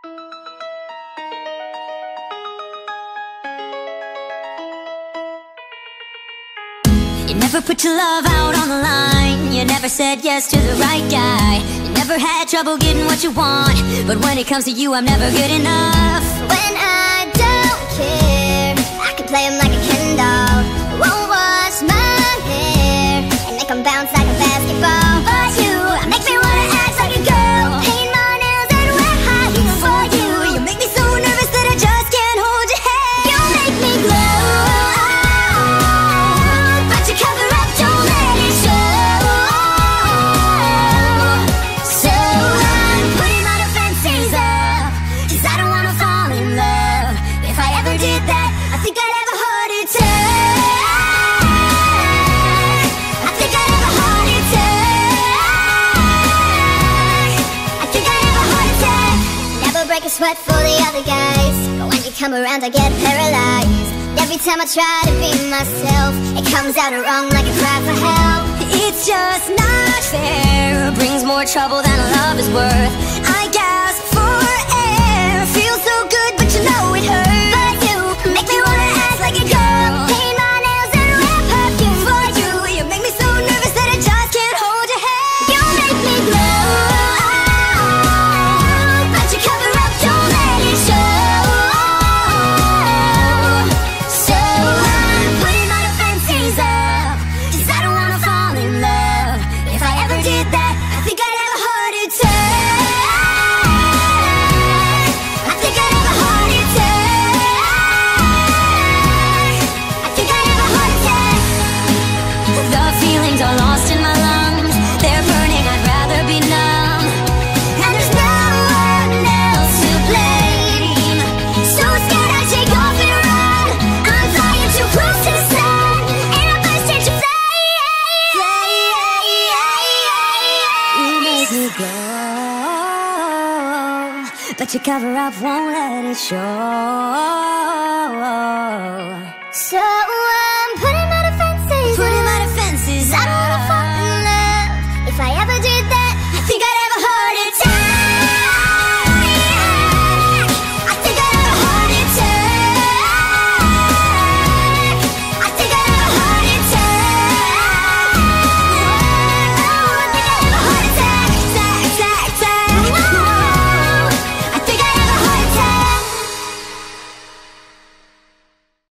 You never put your love out on the line. You never said yes to the right guy. You never had trouble getting what you want. But when it comes to you, I'm never good enough. When I don't care, I can play him like a Ken doll. Won't wash my hair and make him bounce like a basketball. But you make me wanna act like a girl, paint my nails and wear high heels for you. You make me so nervous that I just can't hold your hand. You make me glow, but you cover up, don't let it show. So I'm putting my defenses up, 'cause I don't wanna fall in love. If I ever did that, I think I'd have a heart attack. I think I'd have a heart attack. I think I'd have a heart attack. Never break a sweat for the other guys, but when you come around I get paralyzed. Every time I try to be myself, it comes out wrong like a cry for help. It's just not fair. Brings more trouble than love is worth. I gasp for air. Feels so good, but you know it hurts. But you make me wanna act like a girl, paint my nails and wear perfume for you. You make me so nervous that I just can't hold your hand. You make me glow, but you cover up, don't let it show. So I'm putting my defenses up, 'cause I don't wanna fall in love. If I ever did that, I think I'd have a heart attack. I think I'd have a heart attack. I think I'd have a heart attack. The feelings are lost in my lungs. They're burning, I'd rather be numb. And there's no one else to blame. So scared I take off and run. I'm flying too close to the sun, and I burst into flame. You make me go, but your cover up won't let it show. So